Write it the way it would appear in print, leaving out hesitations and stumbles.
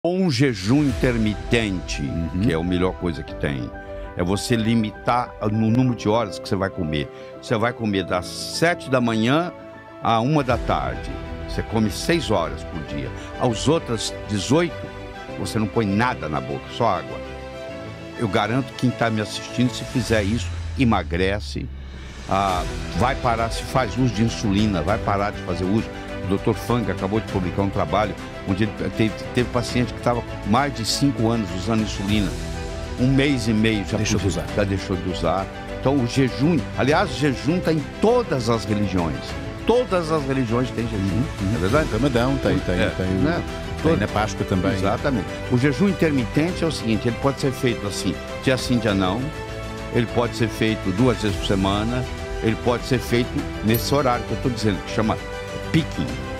Ou um jejum intermitente, que é a melhor coisa que tem. É você limitar no número de horas que você vai comer. Você vai comer das 7 da manhã à 1 da tarde. Você come 6 horas por dia. As outras 18, você não põe nada na boca, só água. Eu garanto que quem está me assistindo, se fizer isso, emagrece, vai parar, se faz uso de insulina, vai parar de fazer uso. O Dr. Fang acabou de publicar um trabalho onde ele teve paciente que estava mais de 5 anos usando insulina. 1 mês e meio já deixou de usar. Então o jejum, aliás, o jejum está em todas as religiões. Todas as religiões têm jejum, não é verdade? Tem Ramadão, tem na Páscoa também. Exatamente. O jejum intermitente é o seguinte, ele pode ser feito assim, dia sim, dia não. Ele pode ser feito 2 vezes por semana. Ele pode ser feito nesse horário que eu estou dizendo, que chama picking.